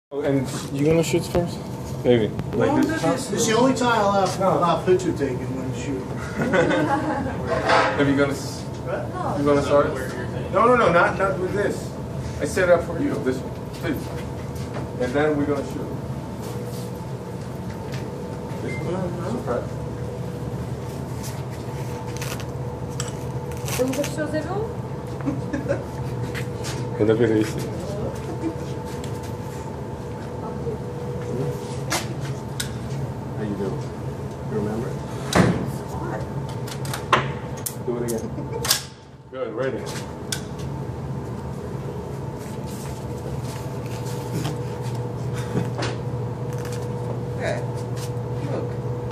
And you gonna shoot first? Maybe. Like this is the only time I'll have picture taken when shooting. Have you gonna? You gonna start? No, not with this. I set it up for you. This one, please. And then we're gonna shoot. This one. Surprise. Ты уже все завел? Это первый. How you doing? You remember? Do it again. Good, ready. Okay. Look.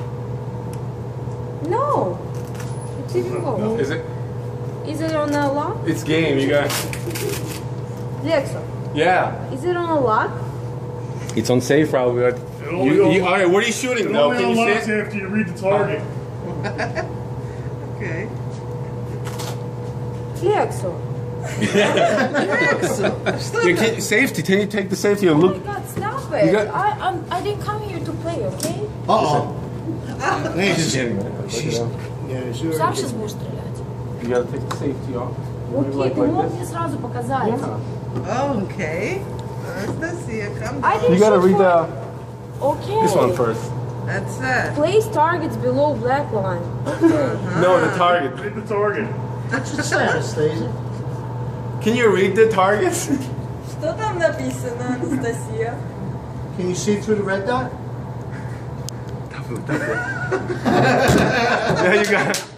No. It didn't go. Is it? Is it on a lock? It's game, you guys. Lexo. Yeah. Is it on a lock? It's on safe route. All right, what are you shooting though? Can you see it? After you read the target. Okay. Lexo. Safety. Can you take the safety? Oh Look. my God, stop it. I didn't come here to play, okay? Сам сейчас будешь стрелять. You gotta take the safety off. Окей, ты мог мне сразу показать. Okay. Anastasia, come I down. didn't You gotta shoot read for- the Okay. this one first. That's it. Place targets below black line. No, the target. Read the target. What's it say, Anastasia? Can you read the targets? Что там написано, Анастасия? Can you see through the red dot? Yeah, you got it.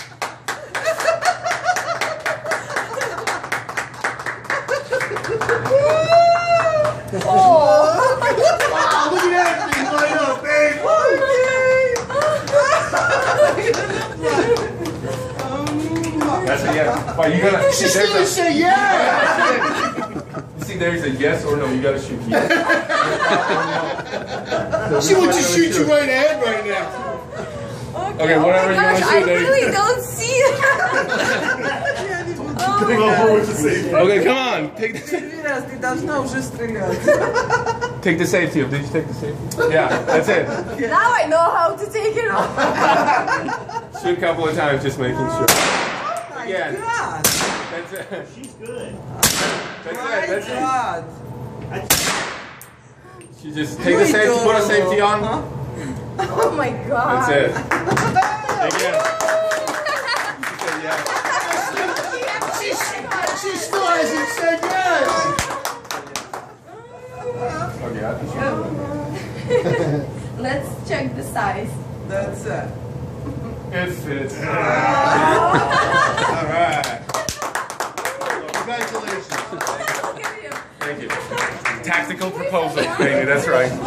Wow, look at that thing light up, babe! That's a yes. But you gotta. She still say yeah! You see, there's a yes or no. You gotta shoot yes. She would just shoot you right in the head right now. Okay, whatever you want to I shoot. There you really don't see that. Oh my God. Okay, come on. Take the Раз, ты должна уже стрелять. take the safety off. Did you take the safety? Yeah, that's it. Now I know how to take it off. Shoot a couple of times, just making sure. Yeah. God. That's it. She's good. That's My it. That's it. God. You just take the safety. Put a safety on. Oh my God. That's it. Again. She said yes. She still hasn't said yes! Okay, I think she Let's check the size. That's it. It fits. All right. Congratulations. Thank you. Tactical proposal, baby. That's right. All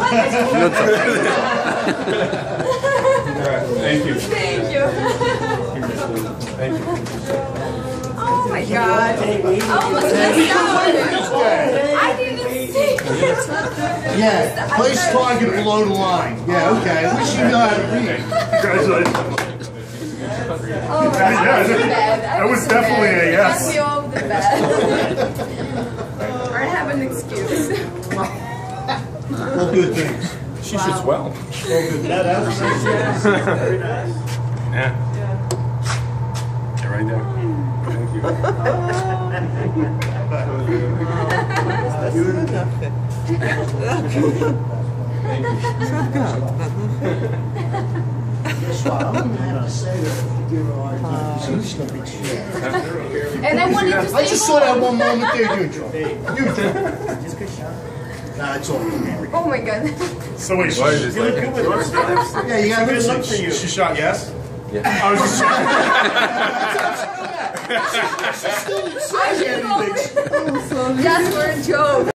right. Thank you. Thank you. Thank you. Oh my God. I almost missed out. I didn't see it. Yeah, place target below the line. Yeah, okay. At least you know how to read. Congratulations. Oh my God. That was definitely a yes. Got me off the bed. I have an excuse. All good things. She shoots well. All good. That was nice. Very nice. Yeah. They're right there. Thank you. Guess what? I'm going to have to say that if you give her a hard time. She's no big shit. And I wanted to I say just saw that one moment there, you drunk. You drunk. Nah, it's all good. Oh my God. So wait, Why is this like Yeah, you got to listen for you. she shot yes? Yeah. I was just checking. She still didn't say anything. Just for a joke.